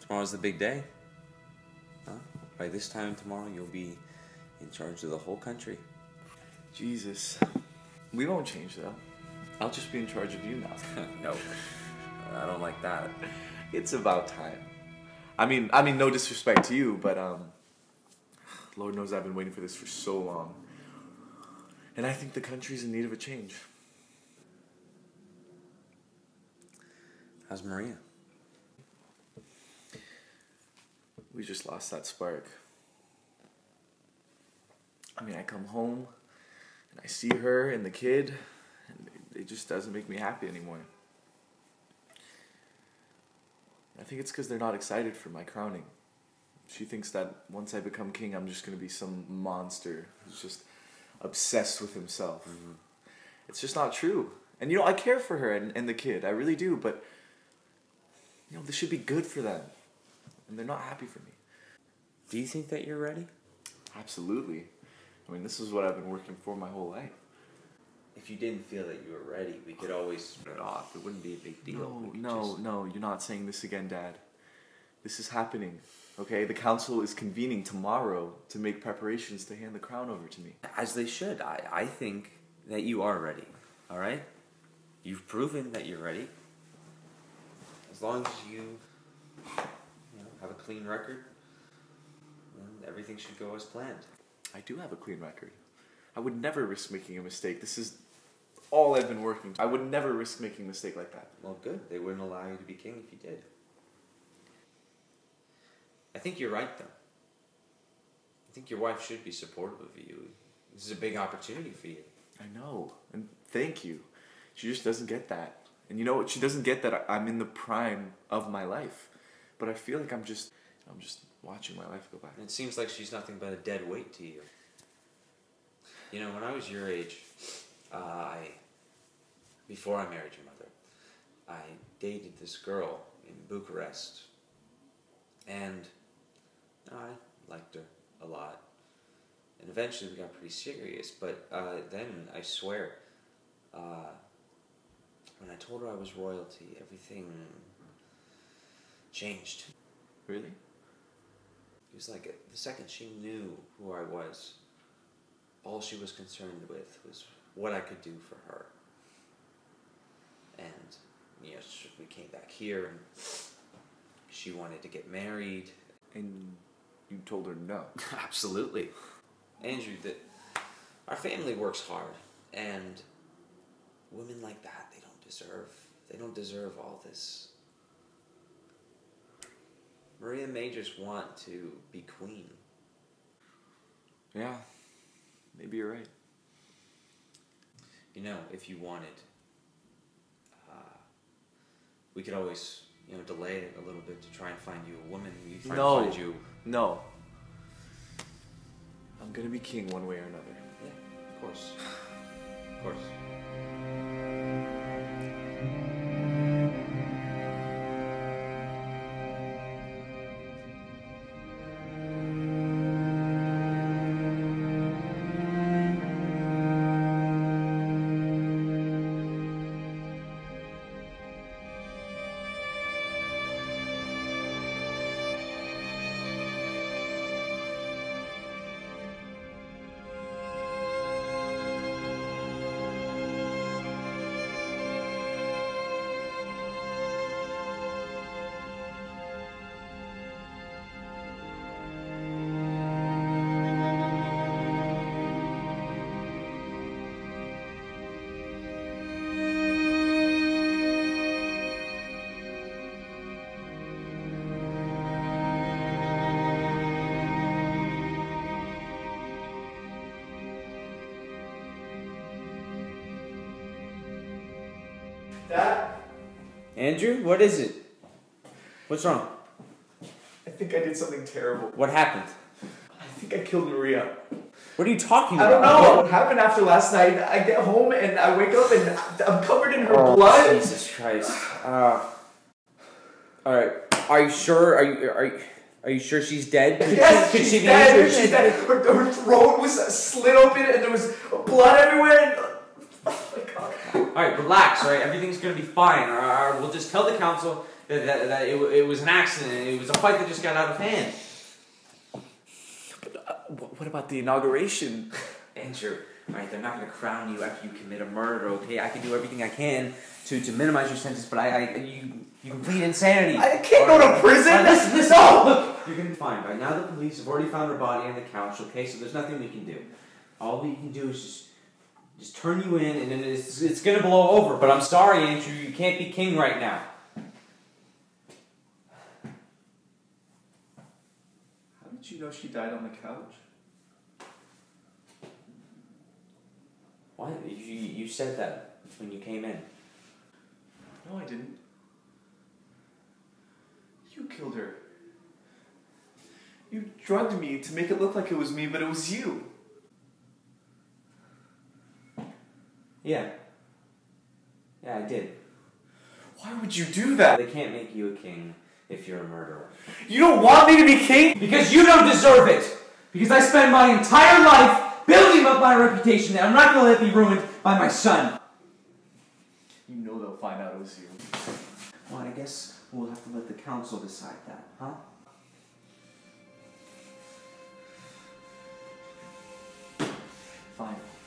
Tomorrow's the big day. Huh? By this time tomorrow, you'll be in charge of the whole country. Jesus. We won't change that. I'll just be in charge of you now. No, I don't like that. It's about time. I mean, no disrespect to you, but Lord knows I've been waiting for this for so long. And I think the country's in need of a change. How's Maria? We just lost that spark. I mean, I come home and I see her and the kid, and it just doesn't make me happy anymore. I think it's because they're not excited for my crowning. She thinks that once I become king, I'm just going to be some monster who's just obsessed with himself. Mm-hmm. It's just not true. And, I care for her and the kid. I really do. But, this should be good for them. And they're not happy for me. Do you think that you're ready? Absolutely. I mean, this is what I've been working for my whole life. If you didn't feel that you were ready, we could always put it off. It wouldn't be a big deal. No, you're not saying this again, Dad. This is happening, okay? The council is convening tomorrow to make preparations to hand the crown over to me. As they should. I think that you are ready, all right? You've proven that you're ready. As long as you have a clean record, then everything should go as planned. I do have a clean record. I would never risk making a mistake. This is all I've been working. I would never risk making a mistake like that. Well, good. They wouldn't allow you to be king if you did. I think you're right, though. I think your wife should be supportive of you. This is a big opportunity for you. I know, and thank you. She just doesn't get that. And you know what? She doesn't get that I'm in the prime of my life. But I feel like I'm just watching my life go by. And it seems like she's nothing but a dead weight to you. When I was your age, before I married your mother, I dated this girl in Bucharest. And I liked her a lot. And eventually we got pretty serious. But then, I swear, when I told her I was royalty, everything changed. Really? It was like the second she knew who I was, all she was concerned with was what I could do for her. And, we came back here and she wanted to get married. And you told her no? Absolutely. Andrew, our family works hard, and women like that, they don't deserve all this. Maria may just want to be queen. Yeah, maybe you're right. If you wanted, we could always, delay it a little bit to try and find you a woman. No. I'm gonna be king one way or another. Yeah, of course. Of course. Dad? Andrew, what is it? What's wrong? I think I did something terrible. What happened? I think I killed Maria. What are you talking about? I don't know what happened after last night. I get home and I wake up and I'm covered in her blood. Jesus Christ. Alright. Are you sure? Are you sure she's dead? Yes, she's dead. She's dead. Her throat was slit open and there was blood everywhere. And, oh my God. Alright, relax, alright? Everything's gonna be fine. We'll just tell the council that it was an accident. It was a fight that just got out of hand. But what about the inauguration? Andrew, right? They're not going to crown you after you commit a murder. Okay, I can do everything I can to minimize your sentence, but you plead insanity. I can't go to prison. Listen. No, look, you're going to be fine. Right now, the police have already found her body on the couch. Okay, so there's nothing we can do. All we can do is just turn you in, and then it's going to blow over. But I'm sorry, Andrew, you can't be king right now. How did you know she died on the couch? What? You said that when you came in. No, I didn't. You killed her. You drugged me to make it look like it was me, but it was you. Yeah. Yeah, I did. Why would you do that? They can't make you a king if you're a murderer. You don't want me to be king? Because you don't deserve it! Because I spent my entire life building up my reputation, and I'm not going to let it be ruined by my son. You know they'll find out it was you. Well, I guess we'll have to let the council decide that, huh? Fine.